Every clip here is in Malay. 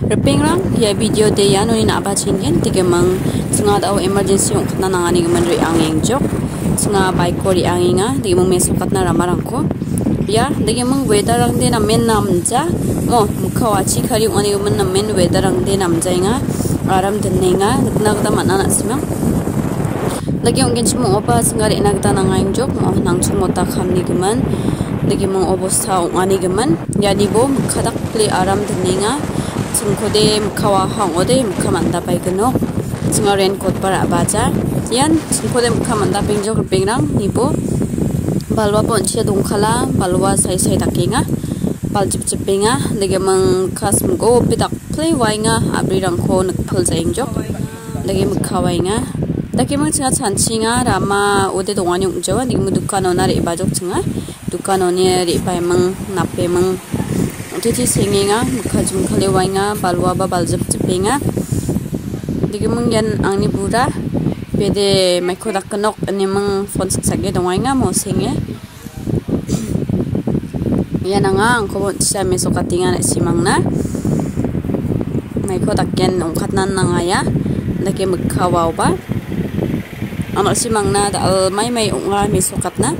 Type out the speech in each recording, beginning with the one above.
Reping rang ya video de ya noni na ba chingen tige mang sunga da emergency ong khna na ngani gaman ri angeng jok sunga bike ko ri anginga dige mang meso katna ramarang ko ya dige mang weather rang de na men namja mo mukhawa chi khari ngani gaman na men weather rang de namja inga aram denenga na gda manana simang lagi ong genchi mo opa sunga ri na gda na ngaing jok mo nang chumota khamni gaman dige mang obostha ong ani gaman ya nibo mukhadak ple aram denenga sungkode mukhawa hangode mukhamanda baigano singa raincoat para baja yan sungkode mukhamanda pingjok pingrang nibo balwa ponche dongkhala balwa sai sai dakinga baljip chipinga lege mang khasmgo pidak play wainga abrirang ko nakphul jaingjok lege mukhawainga dake mang chinga chanchinga rama ode dongani ungjawa nimu dukanona re bajok chinga dukanoni re bai mang nape mang Titi singinga mukhajum khale wainga balwa ba baljap chipinga digimung yan angni bura pede maikodak kanok animang phone sage dongainga mo singe yananga angko cha meso katinga na simangna maikodak ken ongkhatnan nangaya lake mukhawaw ba amal simangna da mai onga meso katna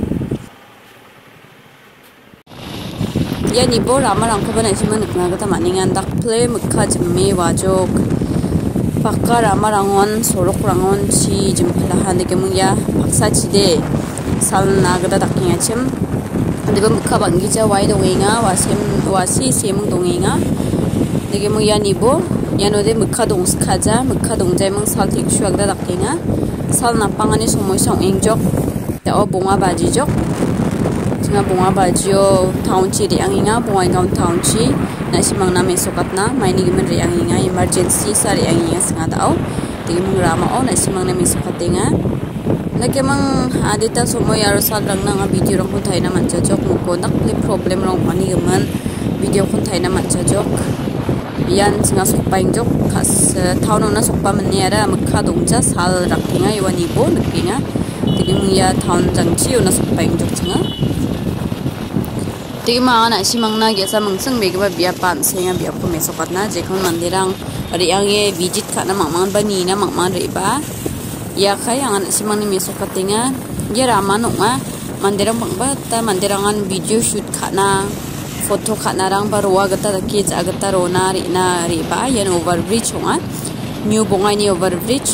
ya nibo ramarang ko bana siman na gata maningan dak play mukha jimme wajok pakka ramarangon sorok rangon chi jimpala hanike mungya paksa chide sal na gata dakinga chim diba mukha bangi ja wai dongenga wasi semung dongenga dige mungya nibo yanode mukha dongskhaja mukha dongjai mung sal tik shuagda dakinga sal na pangani somoi song engjok ta o bonga baji jok nga bunga bajio town chi ri anginga bunga gaun town chi na simang na mesokatna maini gimen ri anginga emergency sa ri anginga singa dao tigim rama o na simang na mesokatenga lake mang adita somoy aro sal rang na video rong thai na mancha jok ko nakli problem rong mani gimen video kon thai na mancha jok yan singa sokpaing jok khas town na sokpa mani ara mukha dongja sal rakkinga iwani bo nakkinga tigim ya town jangchi na sokpaing jok singa Tima na simangna gesa mangsang megba biya pan senga biya ko mesokatna jekon mandirang ari ange visit khana mangman bani na mangman reba ya khai angan simangni mesokatinga ya raman onga mandirang bangba ta mandirangan video shoot khana photo khana rang barwa gata ki jagata rona rina reba yan overbridge onga new bongai ni overbridge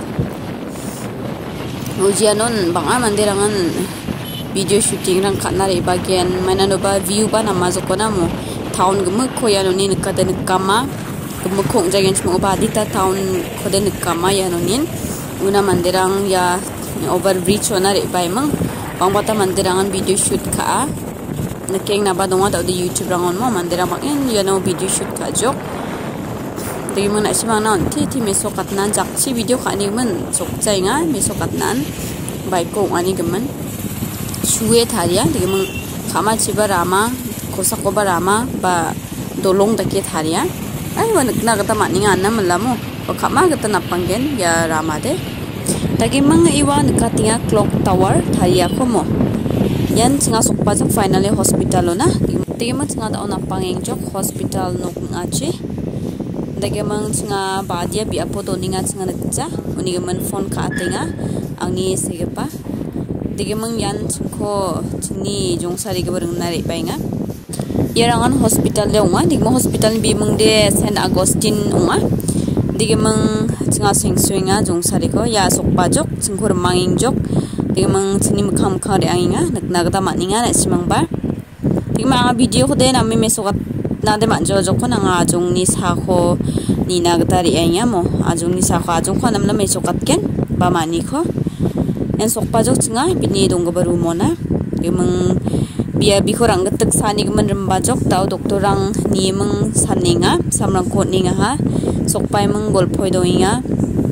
ujianon banga mandirangan video shooting rang khana re bagian mana no ba view ba nama jokona mo town gum khoya no nin ka den kama gum khong jagen chmo ba dita town khoden kama ya no nin una mandirang ya over bridge ona re bai mang bangbata mandirangan video shoot kha nakeng na ba donga da youtube rangon mo mandirang bang en ya no video shoot ka jok degi mana simang na ti mesokatnan jakchi video khani man sokjainga mesokatnan bai ko ani geman suwe tharia digimang khama chiba rama kosakoba rama ba dolong dake tharia ai wan na gata maninga anna malamo o khama gata napanggen ya rama de dagimang iwa nakatinga clock tower tharia khomo yan chinga sokpa jok finally hospital ona digimang chinga da ona pangeng jok hospital nok ngachi dagimang chinga badia bi apodo ninga chinga nakja unigaman phone kha atenga angni segepa Digemang yan ko chini jongsari ke bareng nari bainga yarangan hospital le onga digmo hospital bi mungde Saint Augustine onga digemang chinga singsuinga jongsari ko ya sokpa jok chingkhor manging jok digemang chini mukham khare ainga naknagda maninga na simangba digma video khode nami mesokat nade manjo jokon anga jongni sakho ni nagda ri ainga mo ajongni sakho ajong kho namla mesokat ken ba mani kho en sokpa jok chinga bini dongga baru mona gemang biya bikhorang gatak sani geman ramba jok tau doktor rang ni mang saninga samrang ko ninga ha sokpai mang golphoi doinga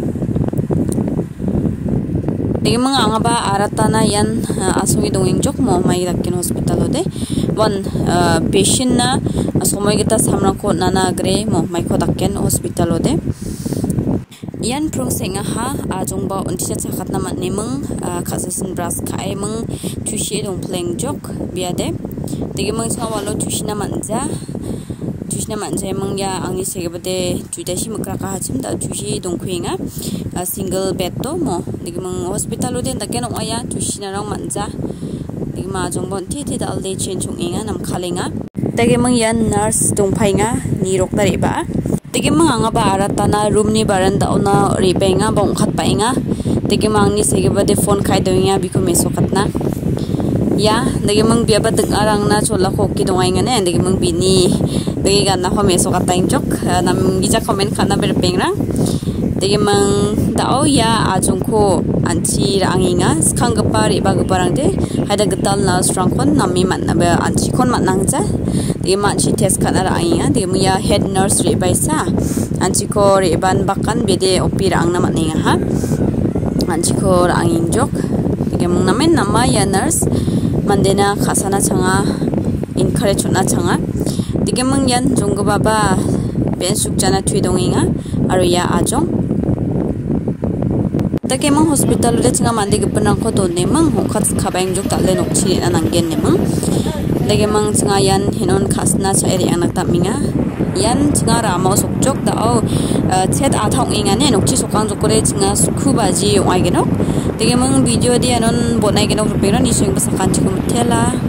digemang anga ba aratana yan asongi dongeng jok mo mai dakin hospital ode one patient na asomoi gita samrang ko nana gre mo mai ko dakin hospital ode Yan prong senga ha ajongba unti chakat na manimung khasasin bras khai mung tushi dong pleng jok biade digi mung chawalo tushi na manja 주시나 만세 멍야 앙니 세게버데 주다시 먹라가 하침다 주시 동쿠잉아 싱글 베드도 뭐 되게 멍 호스피탈로데 나게는 와야 주시나랑 만자 되게 마 정본 티티다 알데 첸충잉아 남 칼링아 되게 멍야 너스 동파잉아 니록다리바 되게 멍 앙아바 아라타나 룸니 바란다 오나 리뱅아 봉 갓바잉아 되게 멍니 세게버데 폰 카이도잉아 비코 메소kat나 ya dagi mang biaba tek arang na chola khok ki dongai ngane dagi mang bini dagi ganna home so ka time jok nam gija comment khana ber pengrang dagi mang dao ya ajung ko anchi ranginga skhangpa ri ba parang de haida gatal na strong kon nami man na ba anchi kon man nang cha dagi man chi test khana ranginga dagi mang ya head nurse ri baisa anchi ko ri ban bakan bede opi rang na maninga ha anchi ko ranging jok dagi mang namen nama ya nurse Mandena khasana changa encourage na changa digemang yan jonggo baba ben sukjana thuidonginga aru ya ajong takemang hospital le changa mande gepana ko to nemang hokhat khabaing jok tale nokchi na nanggen nemang digemang changa yan hinon khasna chairi anak taminga yan changa rama sokjok da o chet athong inga ne nokchi sokang jokore changa sukhubaji ongaigenok digemang video di anon bonai genok rupera ni sing basakan chikum thela